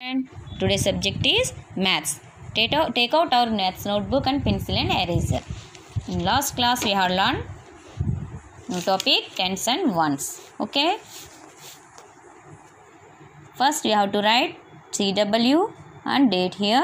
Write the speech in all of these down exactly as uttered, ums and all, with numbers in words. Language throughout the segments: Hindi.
And today's subject is maths. Take out, take out our maths notebook and pencil and eraser. In last class we have learned new topic tens and ones. Okay. First we have to write C W and date here.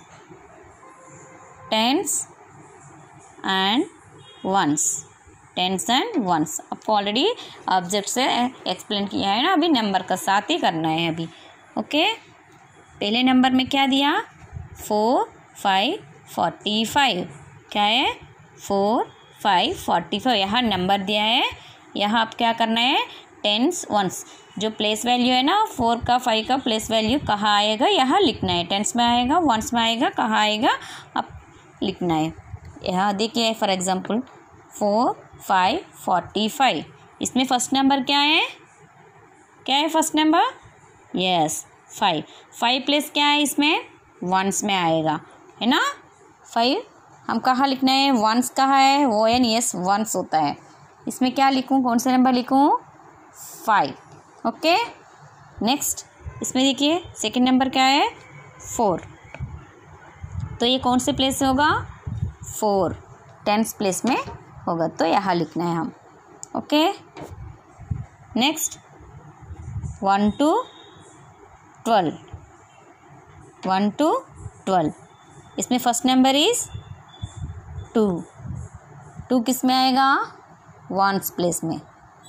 Tens and ones. Tens and ones आपको ऑलरेडी ऑब्जेक्ट से एक्सप्लेन किया है ना, अभी नंबर का साथ ही करना है अभी. ओके, पहले नंबर में क्या दिया? Four five forty five. क्या है? Four five forty five. यहाँ नंबर दिया है. यहाँ आप क्या करना है? टेंस वंस जो प्लेस वैल्यू है ना, फोर का फाइव का प्लेस वैल्यू कहाँ आएगा यहाँ लिखना है. टेंस में आएगा, वंस में आएगा, कहाँ आएगा आप लिखना है. यहाँ देखिए for example four five forty five. इसमें फर्स्ट नंबर क्या है? क्या है first number? Yes five. Five place क्या है इसमें? वंस में आएगा है ना. फाइव हम कहाँ लिखना है? वंस कहाँ है? वो एन यस वंस होता है. इसमें क्या लिखूँ? कौन सा नंबर लिखूँ? फाइव. ओके, नेक्स्ट इसमें देखिए सेकंड नंबर क्या है? फोर. तो ये कौन से प्लेस होगा? फोर टेंस प्लेस में होगा, तो यहाँ लिखना है हम. Okay, next one two twelve. One two twelve. इसमें first number is two. Two किस में आएगा? वंस प्लेस में.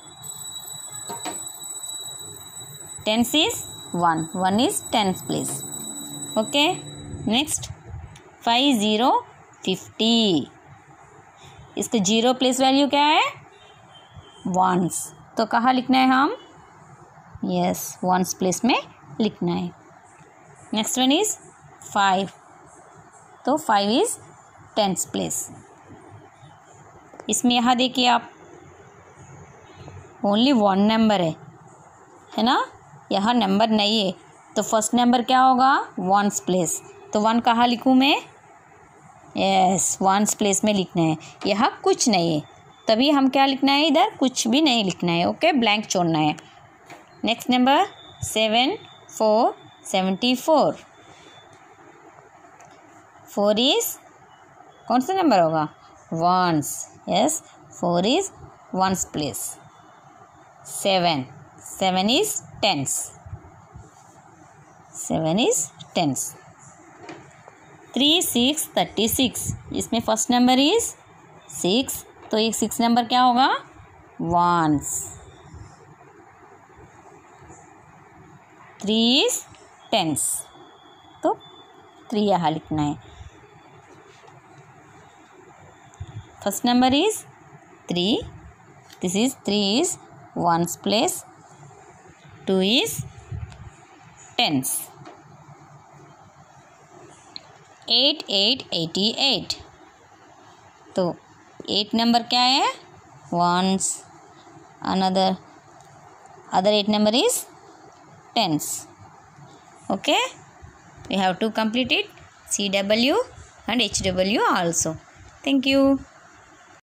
Tens is one. One is tens place. Okay, next five zero fifty. इसका जीरो प्लेस वैल्यू क्या है? वंस. तो कहाँ लिखना है हम? यस वंस प्लेस में लिखना है. Next one is five. तो फाइव इज टेंस प्लेस. इसमें यहाँ देखिए आप ओनली वन नंबर है है ना, यहाँ नंबर नहीं है. तो फर्स्ट नंबर क्या होगा? Ones place. तो वन कहाँ लिखूँ मैं? यस वंस प्लेस में लिखना है. यहाँ कुछ नहीं है, तभी हम क्या लिखना है? इधर कुछ भी नहीं लिखना है. ओके, ब्लैंक छोड़ना है. Next number seven four seventy four. Four is कौन सा नंबर होगा? Ones. Yes four is ones place. Seven. Seven is tens. Seven is tens. Three six thirty six. इसमें फर्स्ट नंबर इज सिक्स. तो एक सिक्स नंबर क्या होगा? वंस. Three is tens. तो थ्री यहाँ लिखना है. First number is three. This is three is ones place. Two is tens. Eight eight eighty eight. तो एट नंबर क्या है? Ones. Another other eight number is tens. Okay, we have to complete it C W and H W also. Thank you.